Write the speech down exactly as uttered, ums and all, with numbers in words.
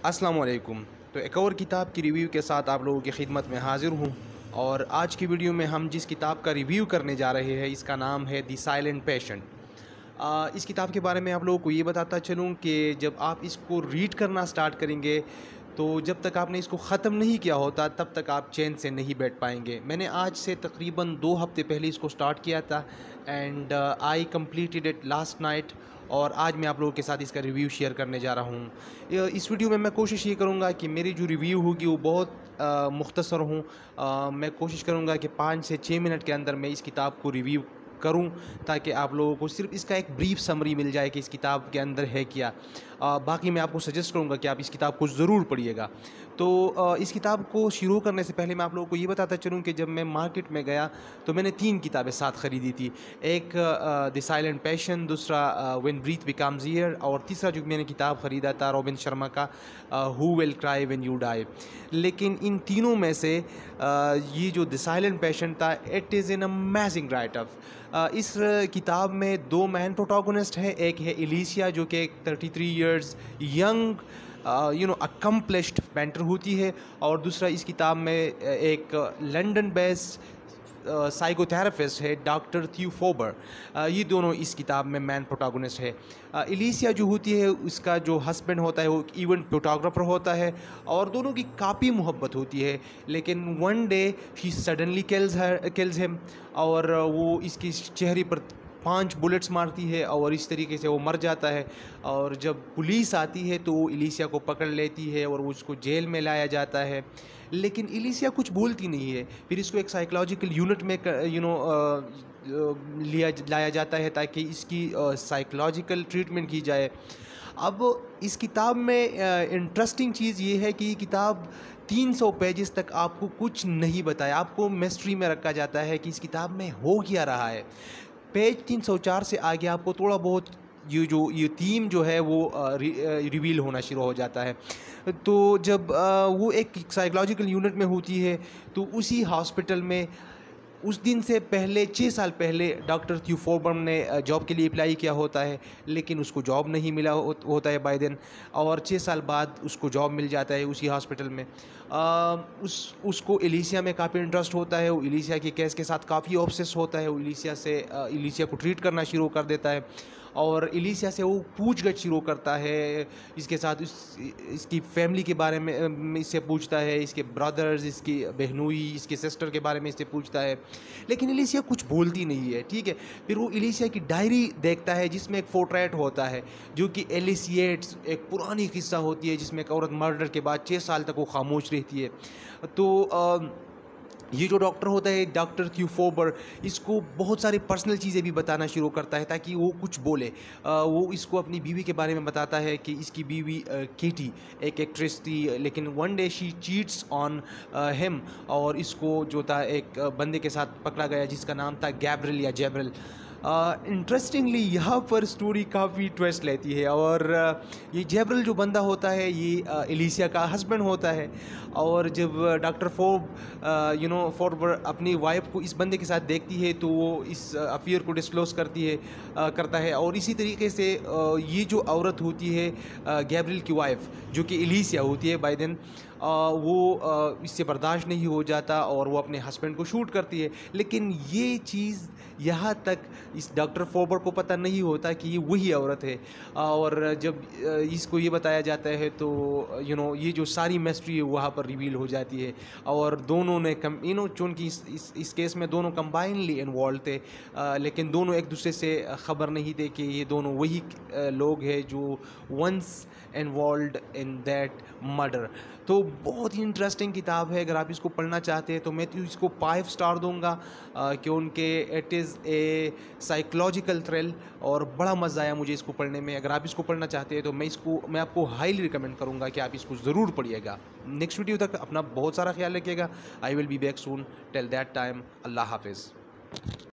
अस्सलाम वालेकुम। तो एक और किताब की रिव्यू के साथ आप लोगों की खिदमत में हाज़िर हूँ और आज की वीडियो में हम जिस किताब का रिव्यू करने जा रहे हैं इसका नाम है द साइलेंट पेशेंट। आ, इस किताब के बारे में आप लोगों को ये बताता चलूँ कि जब आप इसको रीड करना स्टार्ट करेंगे तो जब तक आपने इसको ख़त्म नहीं किया होता तब तक आप चैन से नहीं बैठ पाएंगे। मैंने आज से तकरीबन दो हफ्ते पहले इसको स्टार्ट किया था and I completed it last night और आज मैं आप लोगों के साथ इसका रिव्यू शेयर करने जा रहा हूँ। इस वीडियो में मैं कोशिश ये करूँगा कि मेरी जो रिव्यू होगी वो बहुत मुख्तसर हूँ। मैं कोशिश करूँगा कि पाँच से छः मिनट के अंदर मैं इस किताब को रिव्यू करूं ताकि आप लोगों को सिर्फ इसका एक ब्रीफ समरी मिल जाए कि इस किताब के अंदर है क्या। आ, बाकी मैं आपको सजेस्ट करूंगा कि आप इस किताब को ज़रूर पढ़िएगा। तो आ, इस किताब को शुरू करने से पहले मैं आप लोगों को ये बताता चलूं कि जब मैं मार्केट में गया तो मैंने तीन किताबें साथ ख़रीदी थी। एक द साइलेंट पैशन, दूसरा व्हेन ब्रीथ बिकम्स एयर और तीसरा जो मैंने किताब ख़रीदा था रॉबिन शर्मा का who will cry when you die. लेकिन इन तीनों में से आ, ये जो द साइलेंट पैशन था it is an amazing write up. इस किताब में दो मैन प्रोटोगोनिस्ट हैं। एक है एलिसिया जो कि एक thirty three years young you know accomplished painter होती है और दूसरा इस किताब में एक लंदन बेस्ड साइकोथेरापिस्ट है डॉक्टर थ्यू फोबर। ये दोनों इस किताब में मैन प्रोटोगोनिस्ट है। एलिसिया जो होती है उसका जो हस्बैंड होता है वो एक इवेंट फोटोग्राफर होता है और दोनों की काफ़ी मोहब्बत होती है। लेकिन one day she suddenly kills her kills him और वो इसकी चेहरे पर पांच बुलेट्स मारती है और इस तरीके से वो मर जाता है। और जब पुलिस आती है तो वो एलिसिया को पकड़ लेती है और उसको जेल में लाया जाता है। लेकिन एलिसिया कुछ बोलती नहीं है। फिर इसको एक साइकोलॉजिकल यूनिट में यू नो लिया लाया जाता है ताकि इसकी साइकोलॉजिकल ट्रीटमेंट की जाए। अब इस किताब में इंटरेस्टिंग चीज़ ये है कि किताब तीन सौ पेजेस तक आपको कुछ नहीं बताया, आपको मिस्ट्री में रखा जाता है कि इस किताब में हो क्या रहा है। पेज तीन सौ चार से आगे आपको थोड़ा बहुत ये जो ये थीम जो है वो रिवील होना शुरू हो जाता है। तो जब आ, वो एक साइकोलॉजिकल यूनिट में होती है तो उसी हॉस्पिटल में उस दिन से पहले छः साल पहले डॉक्टर थ्यू फोबर ने जॉब के लिए अप्लाई किया होता है लेकिन उसको जॉब नहीं मिला हो, होता है बाय दिन और छः साल बाद उसको जॉब मिल जाता है उसी हॉस्पिटल में। आ, उस उसको एलिसिया में काफ़ी इंटरेस्ट होता है। वो एलिसिया के केस के साथ काफ़ी ऑब्सेस होता है। वो एलिसिया से एलिसिया को ट्रीट करना शुरू कर देता है और एलिसिया से वो पूछगछ शुरू करता है। इसके साथ इस इसकी फैमिली के बारे में इससे पूछता है, इसके ब्रदर्स, इसकी बहनोई, इसके सिस्टर के बारे में इससे पूछता है। लेकिन एलिसिया कुछ बोलती नहीं है, ठीक है। फिर वो एलिसिया की डायरी देखता है जिसमें एक पोर्ट्रेट होता है जो कि एलिसिएट्स एक पुरानी किस्सा होती है जिसमें एक औरत मर्डर के बाद छः साल तक वो खामोश रहती है। तो आ, ये जो डॉक्टर होता है डॉक्टर थ्यू फोबर इसको बहुत सारी पर्सनल चीज़ें भी बताना शुरू करता है ताकि वो कुछ बोले। आ, वो इसको अपनी बीवी के बारे में बताता है कि इसकी बीवी केटी एक एक्ट्रेस थी लेकिन one day she cheats on him और इसको जो था एक बंदे के साथ पकड़ा गया जिसका नाम था गैब्रियल या जैब्रिल। इंटरेस्टिंगली uh, यहाँ पर स्टोरी काफ़ी ट्विस्ट लेती है और uh, ये जैब्रिल जो बंदा होता है ये uh, एलिसिया का हस्बैंड होता है। और जब डॉक्टर फोब यू नो फोर्बर अपनी वाइफ को इस बंदे के साथ देखती है तो वो इस अफेयर को डिस्क्लोज करती है uh, करता है और इसी तरीके से uh, ये जो औरत होती है गैब्रियल की वाइफ जो कि एलिसिया होती है बाय देन वो इससे बर्दाश्त नहीं हो जाता और वो अपने हस्बैंड को शूट करती है। लेकिन ये चीज़ यहाँ तक इस डॉक्टर फोबर को पता नहीं होता कि ये वही औरत है। और जब इसको ये बताया जाता है तो यू नो ये जो सारी मिस्ट्री है वहाँ पर रिवील हो जाती है और दोनों ने कम यू नो चूँकि इस, इस इस केस में दोनों कंबाइनली इन्वॉल्व थे आ, लेकिन दोनों एक दूसरे से ख़बर नहीं थे कि ये दोनों वही लोग हैं जो once involved in that murder. तो बहुत ही इंटरेस्टिंग किताब है। अगर आप इसको पढ़ना चाहते हैं तो मैं तो इसको फाइव स्टार दूंगा कि उनके it is a psychological thrill और बड़ा मज़ा आया मुझे इसको पढ़ने में। अगर आप इसको पढ़ना चाहते हैं तो मैं इसको मैं आपको हाईली रिकमेंड करूंगा कि आप इसको ज़रूर पढ़िएगा। नेक्स्ट वीडियो तक अपना बहुत सारा ख्याल रखिएगा। I will be back soon. Till that time अल्लाह हाफिज़।